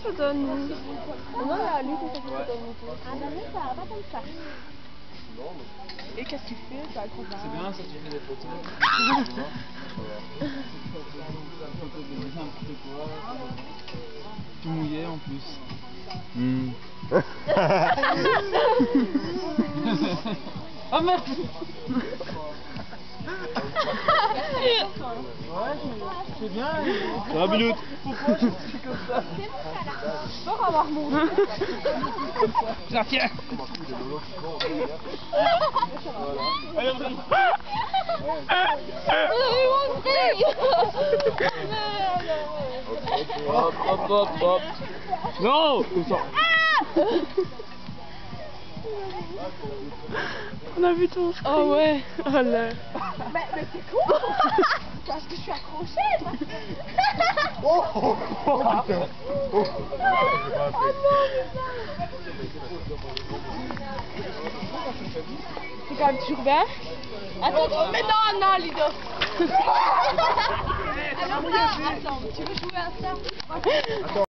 Photo de nous. Non, là, lui, c'est ça qui photo de nous. Ah ben non, ça va pas comme ça. Et qu'est-ce que tu fais? C'est bien ça, tu fais des photos. Tout mouillé en plus. Oh merde! Ouais, c'est bien. Ça va, Biloute? Pourquoi je suis comme ça? Je peux avoir mon. Tiens, tiens! Allez, hop, hop, hop, hop! Non! Comme ça! On a vu ton screen. Oh ouais. Oh là. Mais c'est quoi? Parce que je suis accrochée, moi. Oh, oh, oh putain. Oh. C'est quand même toujours bien. Attends, mais non, non, Lido. Alors là, attends, tu veux jouer à ça?